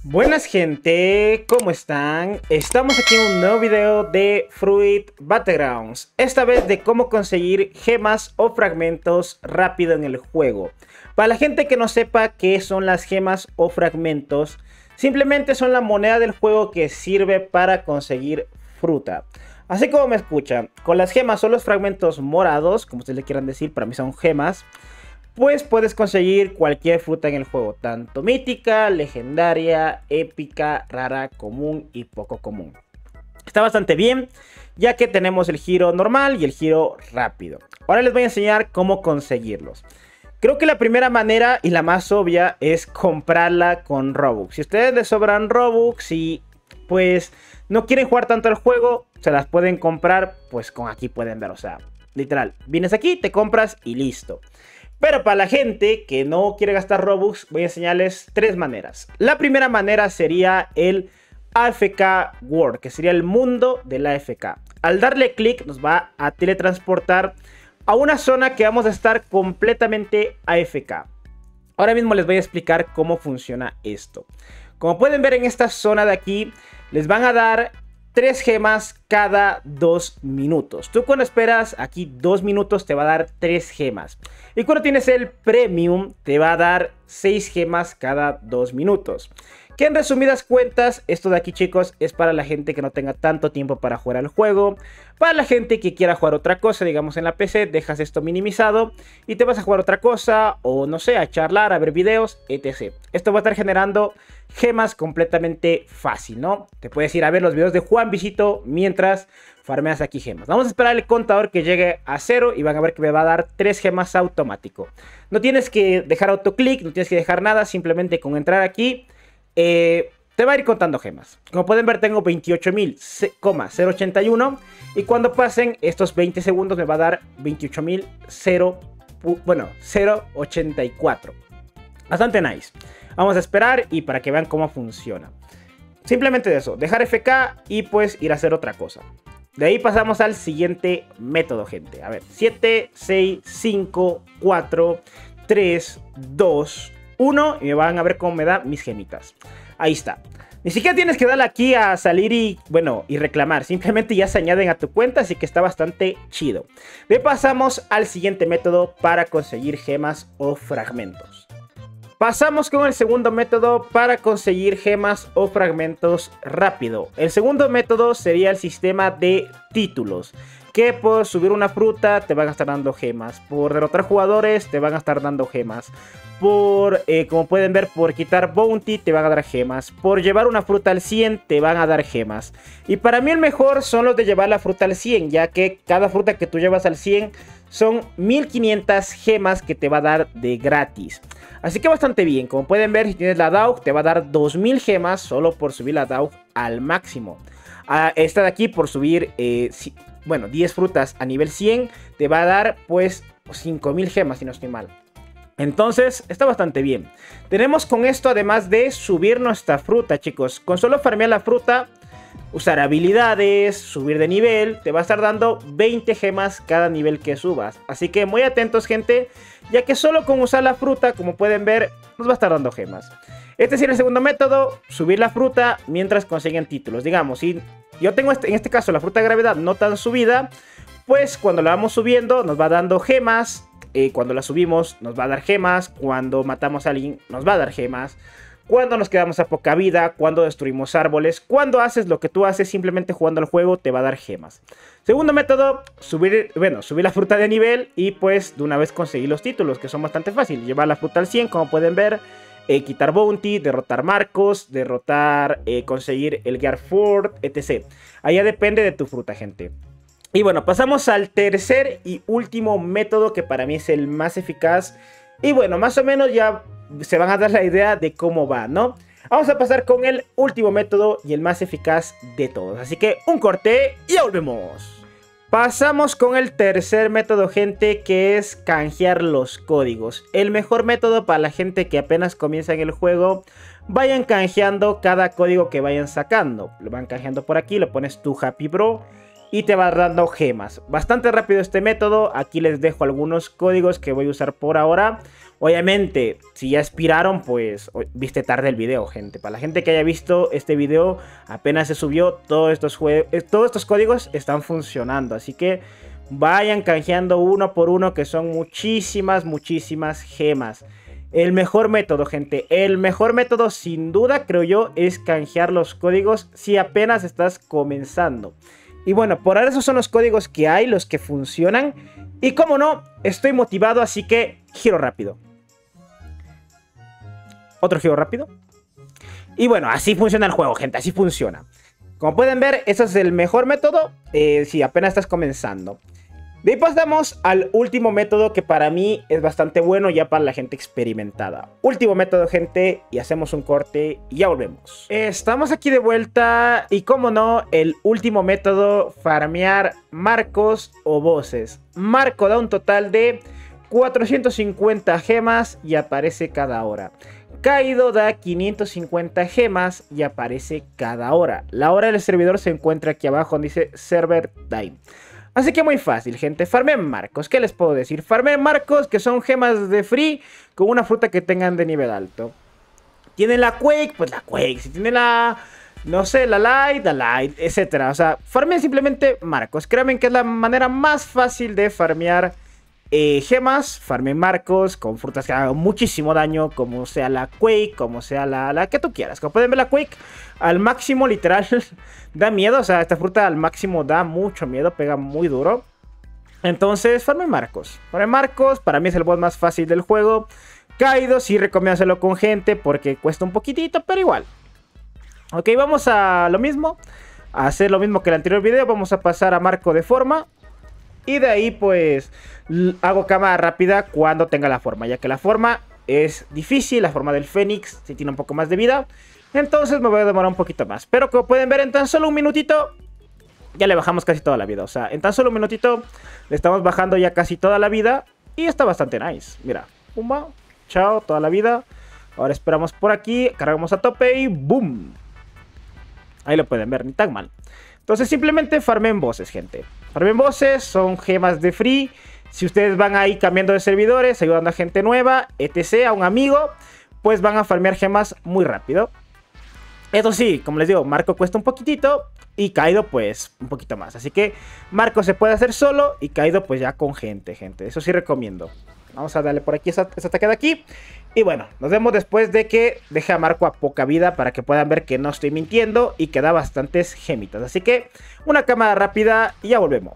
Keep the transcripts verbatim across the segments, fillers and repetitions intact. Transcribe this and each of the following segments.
Buenas gente, ¿cómo están? Estamos aquí en un nuevo video de Fruit Battlegrounds. Esta vez de cómo conseguir gemas o fragmentos rápido en el juego. Para la gente que no sepa qué son las gemas o fragmentos, simplemente son la moneda del juego que sirve para conseguir fruta. Así como me escuchan, con las gemas o los fragmentos morados, como ustedes le quieran decir, para mí son gemas, pues puedes conseguir cualquier fruta en el juego, tanto mítica, legendaria, épica, rara, común y poco común. Está bastante bien, ya que tenemos el giro normal y el giro rápido. Ahora les voy a enseñar cómo conseguirlos. Creo que la primera manera y la más obvia es comprarla con Robux. Si a ustedes les sobran Robux y pues no quieren jugar tanto el juego, se las pueden comprar, pues con aquí pueden ver, o sea, literal, vienes aquí, te compras y listo. Pero para la gente que no quiere gastar Robux, voy a enseñarles tres maneras. La primera manera sería el A F K World, que sería el mundo del A F K. Al darle clic nos va a teletransportar a una zona que vamos a estar completamente A F K. Ahora mismo les voy a explicar cómo funciona esto. Como pueden ver en esta zona de aquí, les van a dar tres gemas cada dos minutos. Tú cuando esperas aquí dos minutos te va a dar tres gemas. Y cuando tienes el premium te va a dar seis gemas cada dos minutos. Que en resumidas cuentas, esto de aquí chicos es para la gente que no tenga tanto tiempo para jugar al juego. Para la gente que quiera jugar otra cosa, digamos en la P C, dejas esto minimizado y te vas a jugar otra cosa o no sé, a charlar, a ver videos, etcétera. Esto va a estar generando gemas completamente fácil, ¿no? Te puedes ir a ver los videos de Juan Visito mientras farmeas aquí gemas. Vamos a esperar el contador que llegue a cero y van a ver que me va a dar tres gemas automático. No tienes que dejar autoclick, no tienes que dejar nada, simplemente con entrar aquí eh, te va a ir contando gemas. Como pueden ver tengo veintiocho mil ochenta y uno y cuando pasen estos veinte segundos me va a dar veintiocho mil bueno, cero ochenta y cuatro. Bastante nice. Vamos a esperar y para que vean cómo funciona. Simplemente eso, dejar F K y pues ir a hacer otra cosa. De ahí pasamos al siguiente método, gente. A ver, siete, seis, cinco, cuatro, tres, dos, uno. Y me van a ver cómo me da mis gemitas. Ahí está. Ni siquiera tienes que darle aquí a salir y, bueno, y reclamar. Simplemente ya se añaden a tu cuenta, así que está bastante chido. De ahí pasamos al siguiente método para conseguir gemas o fragmentos. Pasamos con el segundo método para conseguir gemas o fragmentos rápido. El segundo método sería el sistema de títulos. Que por subir una fruta te van a estar dando gemas. Por derrotar jugadores te van a estar dando gemas. Por, eh, como pueden ver, por quitar bounty te van a dar gemas. Por llevar una fruta al cien te van a dar gemas. Y para mí el mejor son los de llevar la fruta al cien. Ya que cada fruta que tú llevas al cien son mil quinientas gemas que te va a dar de gratis. Así que bastante bien. Como pueden ver, si tienes la D A U G te va a dar dos mil gemas solo por subir la D A U G al máximo. Ah, esta de aquí por subir eh, si, bueno, diez frutas a nivel cien te va a dar pues cinco mil gemas si no estoy mal. Entonces está bastante bien. Tenemos con esto además de subir nuestra fruta, chicos. Con solo farmear la fruta, usar habilidades, subir de nivel, te va a estar dando veinte gemas cada nivel que subas. Así que muy atentos, gente, ya que solo con usar la fruta, como pueden ver, nos va a estar dando gemas. Este sería el segundo método, subir la fruta mientras consiguen títulos. Digamos, si yo tengo este, en este caso la fruta de gravedad no tan subida, pues cuando la vamos subiendo nos va dando gemas. Eh, cuando la subimos nos va a dar gemas. Cuando matamos a alguien nos va a dar gemas. Cuando nos quedamos a poca vida, cuando destruimos árboles, cuando haces lo que tú haces simplemente jugando al juego te va a dar gemas. Segundo método, subir, bueno, subir la fruta de nivel y pues de una vez conseguir los títulos que son bastante fáciles. Llevar la fruta al cien, como pueden ver, eh, quitar bounty, derrotar marcos, derrotar, eh, conseguir el Gear Fort, etcétera. Allá depende de tu fruta, gente. Y bueno, pasamos al tercer y último método que para mí es el más eficaz. Y bueno, más o menos ya se van a dar la idea de cómo va, ¿no? Vamos a pasar con el último método y el más eficaz de todos. Así que un corte y ya volvemos. Pasamos con el tercer método, gente, que es canjear los códigos. El mejor método para la gente que apenas comienza en el juego. Vayan canjeando cada código que vayan sacando. Lo van canjeando por aquí, lo pones tu Happy Bro y te va dando gemas. Bastante rápido este método. Aquí les dejo algunos códigos que voy a usar por ahora. Obviamente, si ya expiraron, pues viste tarde el video, gente. Para la gente que haya visto este video, apenas se subió, todos estos, todos estos códigos están funcionando. Así que vayan canjeando uno por uno, que son muchísimas, muchísimas gemas. El mejor método, gente, el mejor método sin duda, creo yo, es canjear los códigos si apenas estás comenzando. Y bueno, por ahora esos son los códigos que hay, los que funcionan. Y como no, estoy motivado, así que giro rápido. Otro giro rápido. Y bueno, así funciona el juego, gente, así funciona. Como pueden ver, ese es el mejor método eh, si apenas estás comenzando. De ahí pasamos al último método que para mí es bastante bueno ya para la gente experimentada. Último método, gente, y hacemos un corte y ya volvemos. Estamos aquí de vuelta y como no, el último método, farmear marcos o voces. Marco da un total de cuatrocientas cincuenta gemas y aparece cada hora. Kaido da quinientas cincuenta gemas y aparece cada hora. La hora del servidor se encuentra aquí abajo donde dice Server Time. Así que muy fácil, gente. Farmen marcos. ¿Qué les puedo decir? Farmen marcos, que son gemas de free con una fruta que tengan de nivel alto. ¿Tienen la Quake? Pues la Quake. Si tienen la... no sé, la Light, la Light, etcétera. O sea, farmen simplemente marcos. Créanme que es la manera más fácil de farmear eh, gemas. Farmen marcos con frutas que hagan muchísimo daño, como sea la Quake, como sea la, la que tú quieras. Como pueden ver, la Quake al máximo, literal, da miedo. O sea, esta fruta al máximo da mucho miedo, pega muy duro. Entonces, farmen marcos. Farmen marcos, para mí es el boss más fácil del juego. Kaido, sí recomiendo hacerlo con gente porque cuesta un poquitito, pero igual. Ok, vamos a lo mismo. A hacer lo mismo que el anterior video. Vamos a pasar a marco de forma. Y de ahí, pues, hago cámara rápida cuando tenga la forma. Ya que la forma es difícil. La forma del Fénix sí tiene un poco más de vida. Entonces me voy a demorar un poquito más. Pero como pueden ver, en tan solo un minutito ya le bajamos casi toda la vida. O sea, en tan solo un minutito le estamos bajando ya casi toda la vida. Y está bastante nice. Mira, pumba, chao, toda la vida. Ahora esperamos por aquí, cargamos a tope y ¡boom! Ahí lo pueden ver, ni tan mal. Entonces simplemente farmen voces, gente. Farmen voces, son gemas de free. Si ustedes van ahí cambiando de servidores, ayudando a gente nueva, etcétera, a un amigo, pues van a farmear gemas muy rápido. Eso sí, como les digo, Marco cuesta un poquitito y Kaido pues un poquito más. Así que Marco se puede hacer solo y Kaido pues ya con gente, gente. Eso sí recomiendo. Vamos a darle por aquí esa, esa ataque de aquí. Y bueno, nos vemos después de que deje a Marco a poca vida para que puedan ver que no estoy mintiendo y que da bastantes gemitas. Así que una cámara rápida y ya volvemos.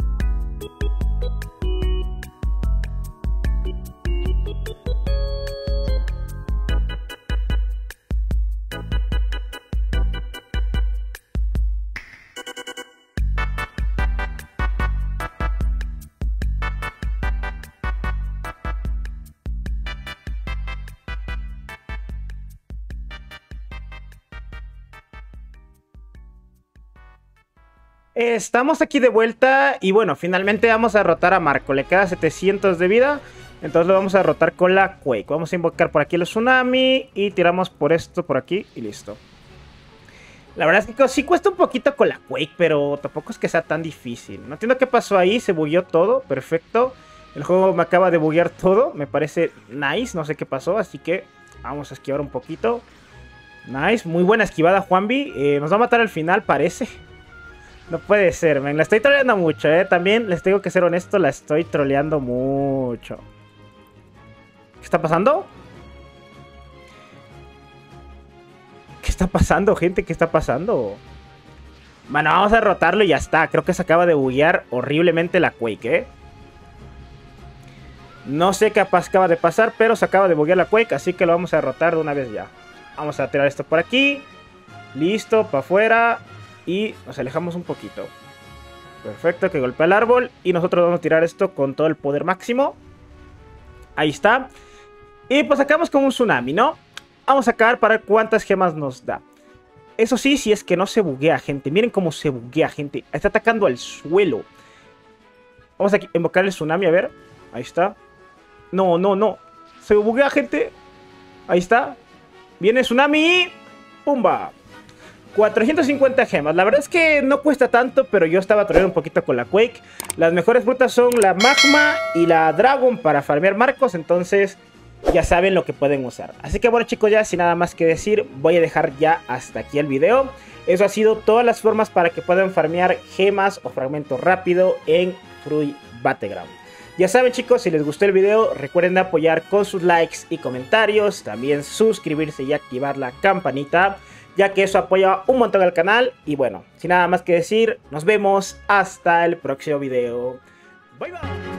Estamos aquí de vuelta y bueno, finalmente vamos a derrotar a Marco. Le queda setecientos de vida, entonces lo vamos a derrotar con la Quake. Vamos a invocar por aquí el tsunami y tiramos por esto por aquí y listo. La verdad es que sí cuesta un poquito con la Quake, pero tampoco es que sea tan difícil. No entiendo qué pasó ahí, se bugueó todo, perfecto. El juego me acaba de buguear todo, me parece nice, no sé qué pasó, así que vamos a esquivar un poquito. Nice, muy buena esquivada, Juanvi. Eh, nos va a matar al final, parece. No puede ser, men. La estoy troleando mucho, eh. También les tengo que ser honesto, la estoy troleando mucho. ¿Qué está pasando? ¿Qué está pasando, gente? ¿Qué está pasando? Bueno, vamos a derrotarlo y ya está. Creo que se acaba de buguear horriblemente la Quake, eh. No sé qué acaba de pasar, pero se acaba de buguear la Quake, así que lo vamos a derrotar de una vez ya. Vamos a tirar esto por aquí. Listo, para afuera. Y nos alejamos un poquito. Perfecto, que golpea el árbol. Y nosotros vamos a tirar esto con todo el poder máximo. Ahí está. Y pues acabamos con un tsunami, ¿no? Vamos a acabar para ver cuántas gemas nos da. Eso sí, si es que no se buguea, gente. Miren cómo se buguea, gente. Está atacando al suelo. Vamos a invocar el tsunami, a ver. Ahí está. No, no, no. Se buguea, gente. Ahí está. Viene el tsunami y... ¡pumba! cuatrocientas cincuenta gemas. La verdad es que no cuesta tanto, pero yo estaba troleando un poquito con la Quake. Las mejores frutas son la magma y la dragon para farmear marcos. Entonces ya saben lo que pueden usar. Así que bueno chicos, ya sin nada más que decir, voy a dejar ya hasta aquí el video. Eso ha sido todas las formas para que puedan farmear gemas o fragmentos rápido en Fruit Battleground. Ya saben chicos, si les gustó el video, recuerden apoyar con sus likes y comentarios. También suscribirse y activar la campanita, ya que eso apoya un montón al canal. Y bueno, sin nada más que decir, nos vemos hasta el próximo video. Bye bye.